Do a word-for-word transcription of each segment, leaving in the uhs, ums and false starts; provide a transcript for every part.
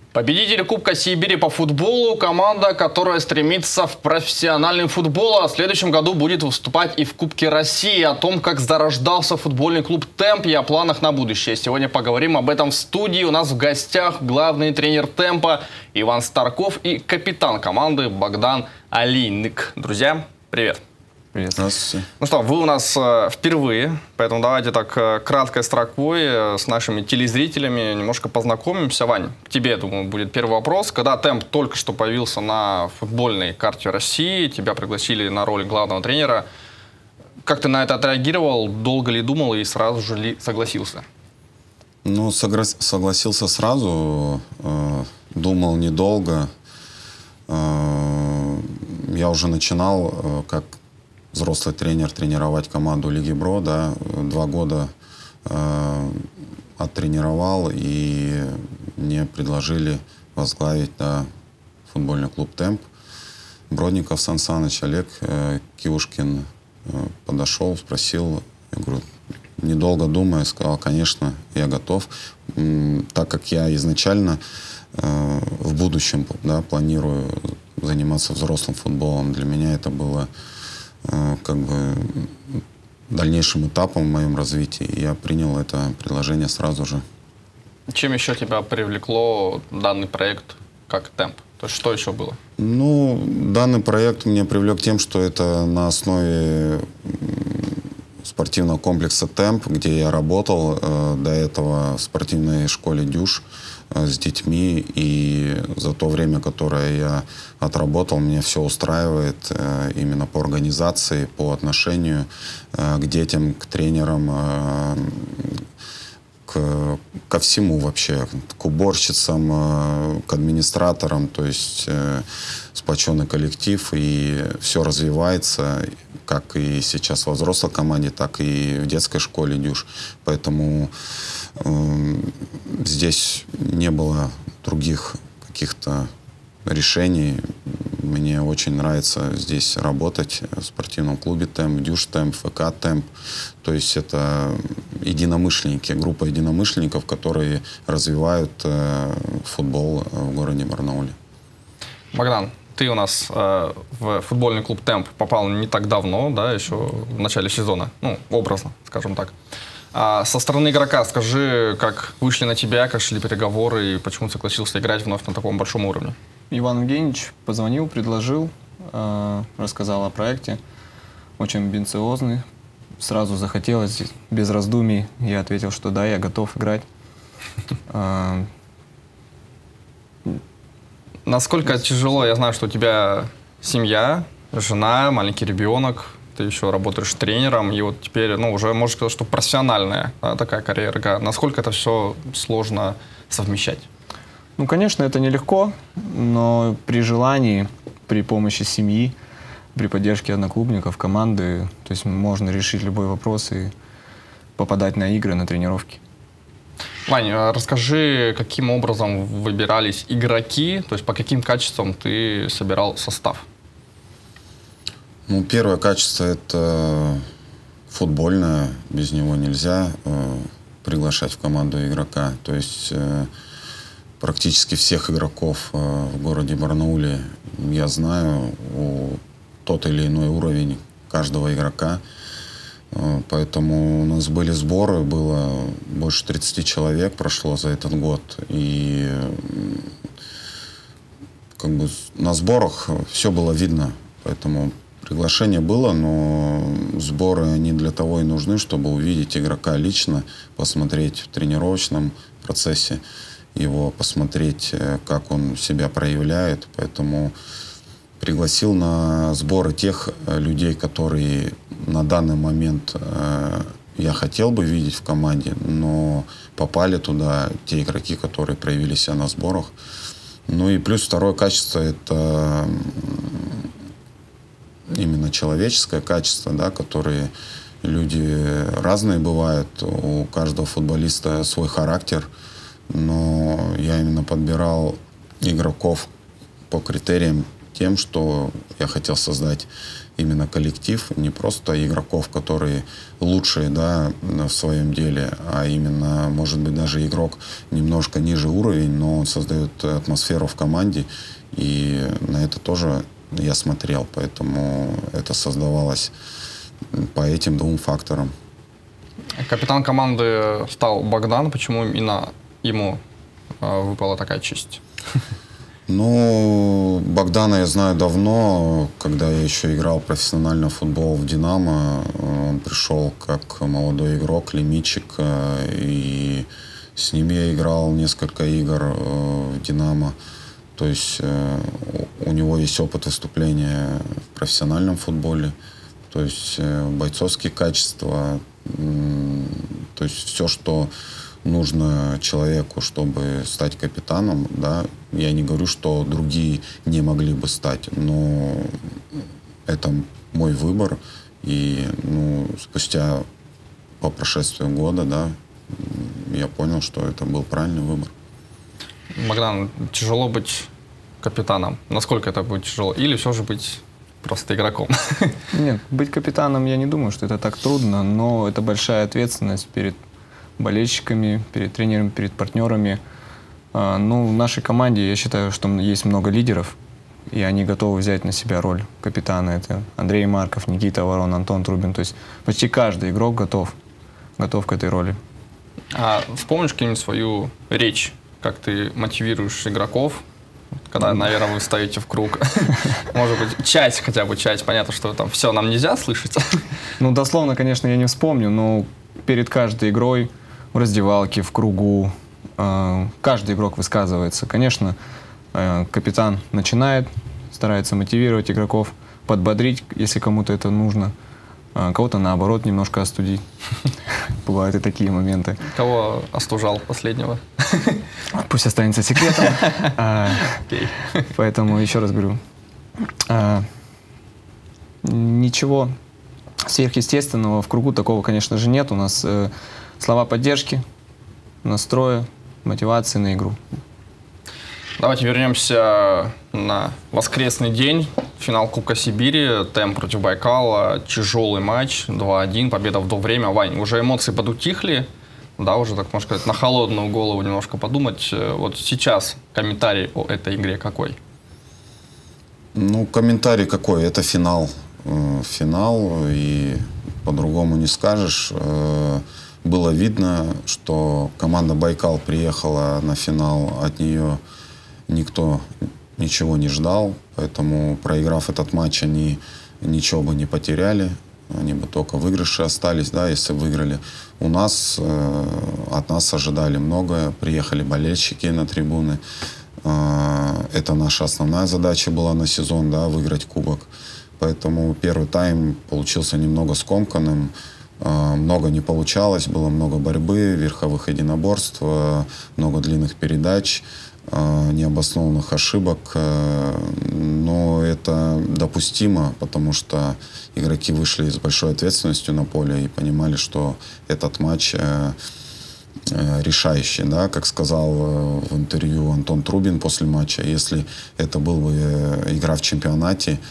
Победитель Кубка Сибири по футболу – команда, которая стремится в профессиональный футбол, а в следующем году будет выступать и в Кубке России. О том, как зарождался футбольный клуб «Темп» и о планах на будущее. Сегодня поговорим об этом в студии. У нас в гостях главный тренер «Темпа» Иван Старков и капитан команды Богдан Олейник. Друзья, привет! Привет. Здравствуйте. Ну что, вы у нас э, впервые, поэтому давайте так э, краткой строкой э, с нашими телезрителями немножко познакомимся. Вань, к тебе, я думаю, будет первый вопрос. Когда «Темп» только что появился на футбольной карте России, тебя пригласили на роль главного тренера, как ты на это отреагировал? Долго ли думал и сразу же ли согласился? Ну, согла согласился сразу, э, думал недолго. Э, я уже начинал э, как взрослый тренер тренировать команду Лиги БРО, да, два года э, оттренировал, и мне предложили возглавить, да, футбольный клуб «Темп». Бродников Сан Саныч, Олег э, Киушкин э, подошел, спросил, я говорю, недолго думая, сказал, конечно, я готов, М, так как я изначально э, в будущем, да, планирую заниматься взрослым футболом. Для меня это было как бы дальнейшим этапом в моем развитии. И я принял это предложение сразу же. Чем еще тебя привлекло данный проект как «Темп»? То есть что еще было? Ну, данный проект меня привлек тем, что это на основе спортивного комплекса «Темп», где я работал э, до этого в спортивной школе «Дюш» э, с детьми. И за то время, которое я отработал, меня все устраивает э, именно по организации, по отношению э, к детям, к тренерам, э, к, ко всему вообще, к уборщицам, э, к администраторам. То есть э, сплоченный коллектив, и все развивается, как и сейчас во взрослой команде, так и в детской школе «Дюш». Поэтому э, здесь не было других каких-то решений. Мне очень нравится здесь работать в спортивном клубе «Темп», «Дюш Темп», ФК «Темп». То есть это единомышленники, группа единомышленников, которые развивают э, футбол в городе Барнауле. Богдан, ты у нас э, в футбольный клуб «Темп» попал не так давно, да, еще в начале сезона, ну, образно, скажем так. А со стороны игрока скажи, как вышли на тебя, как шли переговоры и почему согласился играть вновь на таком большом уровне? Иван Евгеньевич позвонил, предложил, э, рассказал о проекте, очень амбициозный. Сразу захотелось, без раздумий, я ответил, что да, я готов играть. Насколько тяжело, я знаю, что у тебя семья, жена, маленький ребенок, ты еще работаешь тренером, и вот теперь, ну, уже можно сказать, что профессиональная, да, такая карьера. Насколько это все сложно совмещать? Ну, конечно, это нелегко, но при желании, при помощи семьи, при поддержке одноклубников, команды, то есть можно решить любой вопрос и попадать на игры, на тренировки. Ваня, расскажи, каким образом выбирались игроки, то есть по каким качествам ты собирал состав? Ну, первое качество – это футбольное, без него нельзя э, приглашать в команду игрока. То есть э, практически всех игроков э, в городе Барнауле я знаю, у тот или иной уровень каждого игрока. Э, поэтому у нас были сборы, было больше тридцати человек прошло за этот год. И э, как бы на сборах все было видно, поэтому приглашение было, но сборы не для того и нужны, чтобы увидеть игрока лично, посмотреть в тренировочном процессе его, посмотреть, как он себя проявляет. Поэтому пригласил на сборы тех людей, которые на данный момент э, я хотел бы видеть в команде, но попали туда те игроки, которые проявили себя на сборах. Ну и плюс второе качество – это именно человеческое качество, да, которые люди разные бывают, у каждого футболиста свой характер, но я именно подбирал игроков по критериям тем, что я хотел создать именно коллектив, не просто игроков, которые лучшие, да, в своем деле, а именно, может быть, даже игрок немножко ниже уровень, но он создает атмосферу в команде, и на это тоже я смотрел, поэтому это создавалось по этим двум факторам. Капитан команды стал Богдан. Почему именно ему э, выпала такая честь? Ну, Богдана я знаю давно, когда я еще играл профессионально в футбол в «Динамо». Он пришел как молодой игрок, лимитчик, и с ним я играл несколько игр в «Динамо». То есть у него есть опыт выступления в профессиональном футболе, то есть бойцовские качества, то есть все, что нужно человеку, чтобы стать капитаном, да. Я не говорю, что другие не могли бы стать, но это мой выбор. И ну, спустя по прошествию года, да, я понял, что это был правильный выбор. Богдан, тяжело быть капитаном. Насколько это будет тяжело? Или все же быть просто игроком? Нет, быть капитаном я не думаю, что это так трудно, но это большая ответственность перед болельщиками, перед тренерами, перед партнерами. Ну, в нашей команде я считаю, что есть много лидеров, и они готовы взять на себя роль капитана. Это Андрей Марков, Никита Ворон, Антон Трубин. То есть почти каждый игрок готов, готов к этой роли. А вспомнишь какую-нибудь свою речь, как ты мотивируешь игроков, когда, наверное, вы стоите в круг? Может быть, часть, хотя бы часть. Понятно, что там все нам нельзя слышать. Ну, дословно, конечно, я не вспомню, но перед каждой игрой в раздевалке, в кругу, э, каждый игрок высказывается. Конечно, э, капитан начинает, старается мотивировать игроков, подбодрить, если кому-то это нужно, э, кого-то, наоборот, немножко остудить. Бывают и такие моменты. Кого остужал последнего? Пусть останется секретом. Поэтому еще раз говорю, ничего сверхъестественного в кругу такого, конечно же, нет. У нас слова поддержки, настроя, мотивации на игру. Давайте вернемся на воскресный день. Финал Кубка Сибири, Темп против Байкала. Тяжелый матч, два один, победа в до время. Вань, уже эмоции подутихли? Да, уже, так можно сказать, на холодную голову немножко подумать. Вот сейчас комментарий о этой игре какой? Ну, комментарий какой? Это финал. Финал, и по-другому не скажешь. Было видно, что команда Байкал приехала на финал, от нее никто ничего не ждал, поэтому, проиграв этот матч, они ничего бы не потеряли, они бы только в выигрыше остались, да, если выиграли. У нас, э, от нас ожидали многое, приехали болельщики на трибуны. Э, это наша основная задача была на сезон, да, выиграть кубок. Поэтому первый тайм получился немного скомканным, э, много не получалось, было много борьбы, верховых единоборств, э, много длинных передач, необоснованных ошибок, но это допустимо, потому что игроки вышли с большой ответственностью на поле и понимали, что этот матч решающий, да, как сказал в интервью Антон Трубин после матча, если это была бы игра в чемпионате,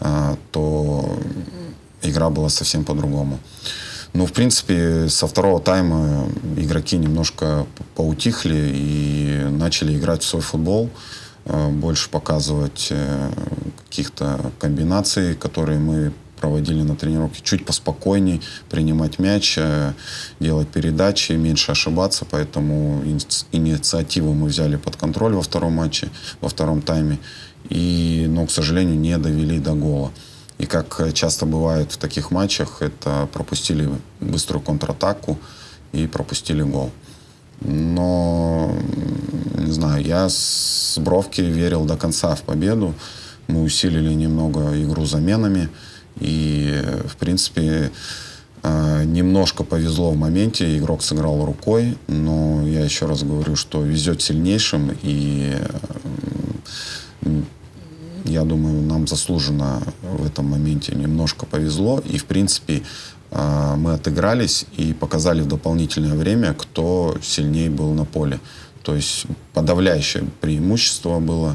то игра была совсем по-другому. Ну, в принципе, со второго тайма игроки немножко поутихли и начали играть в свой футбол, больше показывать каких-то комбинаций, которые мы проводили на тренировке, чуть поспокойней, принимать мяч, делать передачи, меньше ошибаться, поэтому инициативу мы взяли под контроль во втором матче, во втором тайме, и, но, к сожалению, не довели до гола. И как часто бывает в таких матчах, это пропустили быструю контратаку и пропустили гол. Но, не знаю, я с бровки верил до конца в победу. Мы усилили немного игру заменами. И, в принципе, немножко повезло в моменте. Игрок сыграл рукой. Но я еще раз говорю, что везет сильнейшим. И я думаю, нам заслуженно в этом моменте немножко повезло. И, в принципе, мы отыгрались и показали в дополнительное время, кто сильнее был на поле. То есть подавляющее преимущество было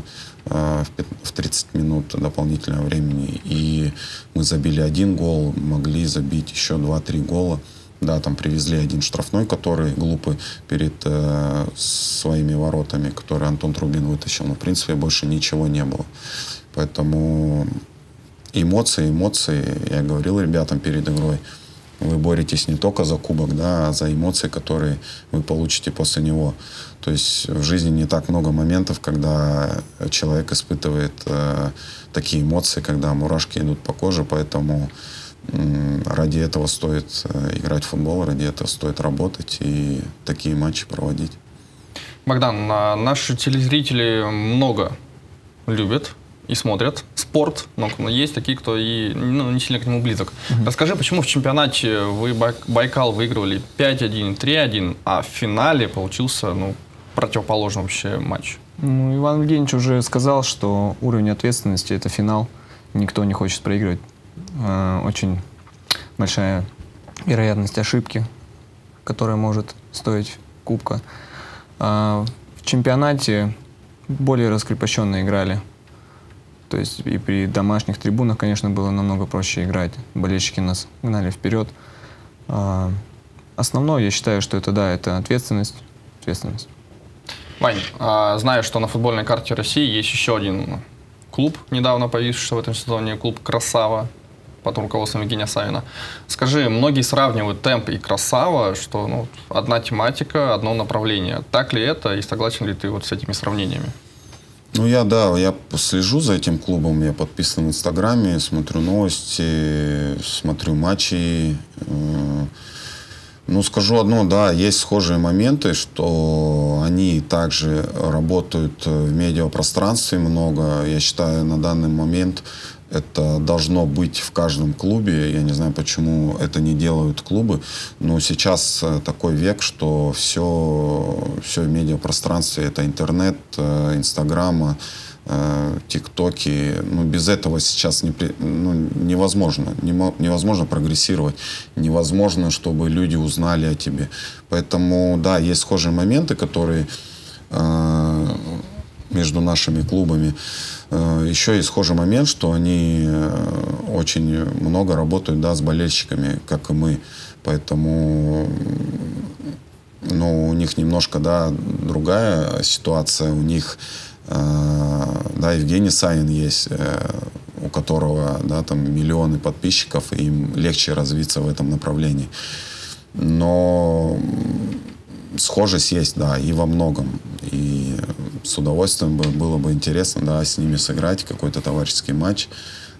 в тридцать минут дополнительного времени. И мы забили один гол, могли забить еще два-три гола. Да, там привезли один штрафной, который глупый перед э, своими воротами, который Антон Трубин вытащил. Но, в принципе, больше ничего не было. Поэтому эмоции, эмоции. Я говорил ребятам перед игрой, вы боретесь не только за кубок, да, а за эмоции, которые вы получите после него. То есть в жизни не так много моментов, когда человек испытывает э, такие эмоции, когда мурашки идут по коже, поэтому ради этого стоит играть в футбол, ради этого стоит работать и такие матчи проводить. Богдан, наши телезрители много любят и смотрят спорт, но есть такие, кто и ну, не сильно к нему близок. Mm-hmm. Расскажи, почему в чемпионате вы Байкал выигрывали пять один, три один, а в финале получился ну, противоположный вообще матч? Ну, Иван Евгеньевич уже сказал, что уровень ответственности – это финал, никто не хочет проигрывать. Очень большая вероятность ошибки, которая может стоить кубка. В чемпионате более раскрепощенно играли. То есть и при домашних трибунах, конечно, было намного проще играть. Болельщики нас гнали вперед. Основное, я считаю, что это, да, это ответственность. ответственность. Вань, знаю, что на футбольной карте России есть еще один клуб, недавно появившийся в этом сезоне, клуб «Красава», под руководством Евгения Савина. Скажи, многие сравнивают темп и «Красава», что ну, одна тематика, одно направление. Так ли это и согласен ли ты вот с этими сравнениями? Ну, я, да, я слежу за этим клубом, я подписан в Инстаграме, смотрю новости, смотрю матчи. Ну, скажу одно, да, есть схожие моменты, что они также работают в медиапространстве много. Я считаю, на данный момент это должно быть в каждом клубе. Я не знаю, почему это не делают клубы. Но сейчас такой век, что все, все в медиапространстве. Это интернет, инстаграм, тиктоки. Ну, без этого сейчас не, ну, невозможно. Невозможно прогрессировать. Невозможно, чтобы люди узнали о тебе. Поэтому, да, есть схожие моменты, которые э, между нашими клубами. Еще есть схожий момент, что они очень много работают, да, с болельщиками, как и мы. Поэтому ну, у них немножко, да, другая ситуация. У них, да, Евгений Савин есть, у которого, да, там миллионы подписчиков, и им легче развиться в этом направлении. Но схожесть есть, да, и во многом. И с удовольствием было бы интересно, да, с ними сыграть какой-то товарищеский матч.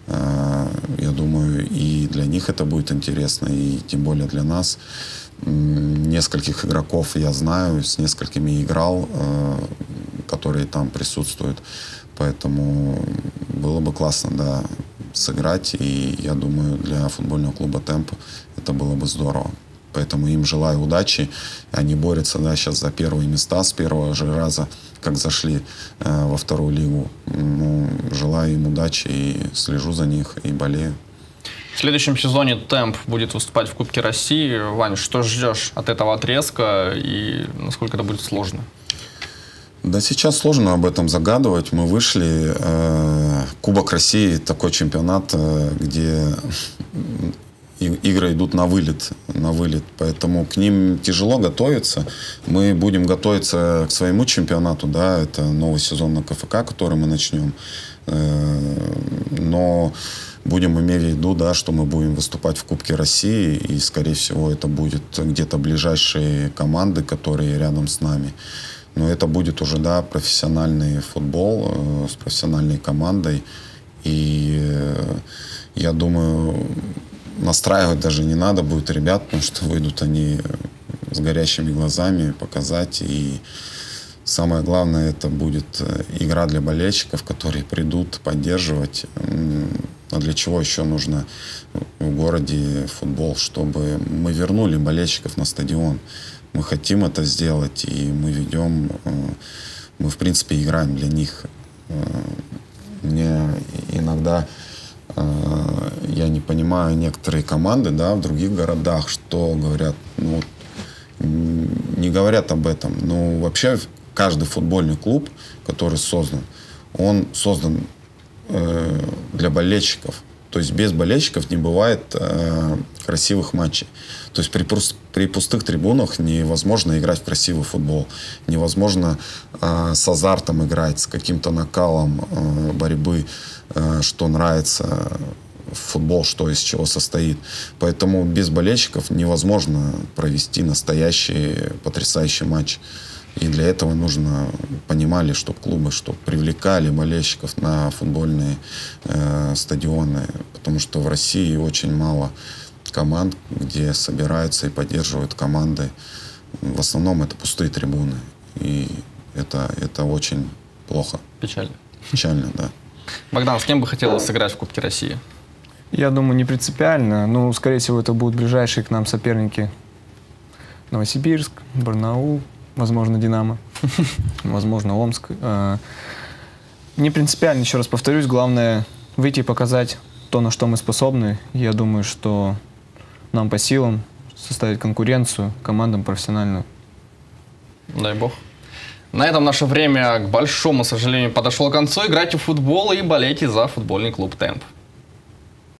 Я думаю, и для них это будет интересно, и тем более для нас. Нескольких игроков я знаю, с несколькими играл, которые там присутствуют. Поэтому было бы классно, да, сыграть. И я думаю, для футбольного клуба «Темп» это было бы здорово. Поэтому им желаю удачи. Они борются, да, сейчас за первые места с первого же раза, как зашли э, во вторую лигу. Ну, желаю им удачи и слежу за них и болею. В следующем сезоне «Темп» будет выступать в Кубке России. Вань, что ждешь от этого отрезка и насколько это будет сложно? Да сейчас сложно об этом загадывать. Мы вышли. Э, Кубок России — такой чемпионат, э, где игры идут на вылет, на вылет, поэтому к ним тяжело готовиться. Мы будем готовиться к своему чемпионату, да, это новый сезон на ка эф ка, который мы начнем. Но будем иметь в виду, да, что мы будем выступать в Кубке России, и, скорее всего, это будет где-то ближайшие команды, которые рядом с нами. Но это будет уже, да, профессиональный футбол с профессиональной командой, и я думаю, настраивать даже не надо будет ребят, потому что выйдут они с горящими глазами показать. И самое главное, это будет игра для болельщиков, которые придут поддерживать. А для чего еще нужно в городе футбол? Чтобы мы вернули болельщиков на стадион. Мы хотим это сделать, и мы ведем, мы в принципе играем для них. Мне иногда я не понимаю некоторые команды, да, в других городах, что говорят, ну, не говорят об этом. Но вообще каждый футбольный клуб, который создан, он создан э, для болельщиков. То есть без болельщиков не бывает э, красивых матчей. То есть при, при пустых трибунах невозможно играть в красивый футбол. Невозможно э, с азартом играть, с каким-то накалом э, борьбы, э, что нравится в футбол, что из чего состоит. Поэтому без болельщиков невозможно провести настоящий потрясающий матч. И для этого нужно, понимали, чтобы клубы, чтобы привлекали болельщиков на футбольные э, стадионы. Потому что в России очень мало команд, где собираются и поддерживают команды. В основном это пустые трибуны. И это, это очень плохо. Печально. Печально, да. Богдан, с кем бы хотелось сыграть в Кубке России? Я думаю, не принципиально. Ну, скорее всего, это будут ближайшие к нам соперники. Новосибирск, Барнаул, возможно, Динамо, возможно, Омск. Не принципиально, еще раз повторюсь, главное выйти и показать то, на что мы способны. Я думаю, что нам по силам составить конкуренцию командам профессиональную. Дай бог. На этом наше время, к большому сожалению, подошло к концу. Играйте в футбол и болейте за футбольный клуб «Темп».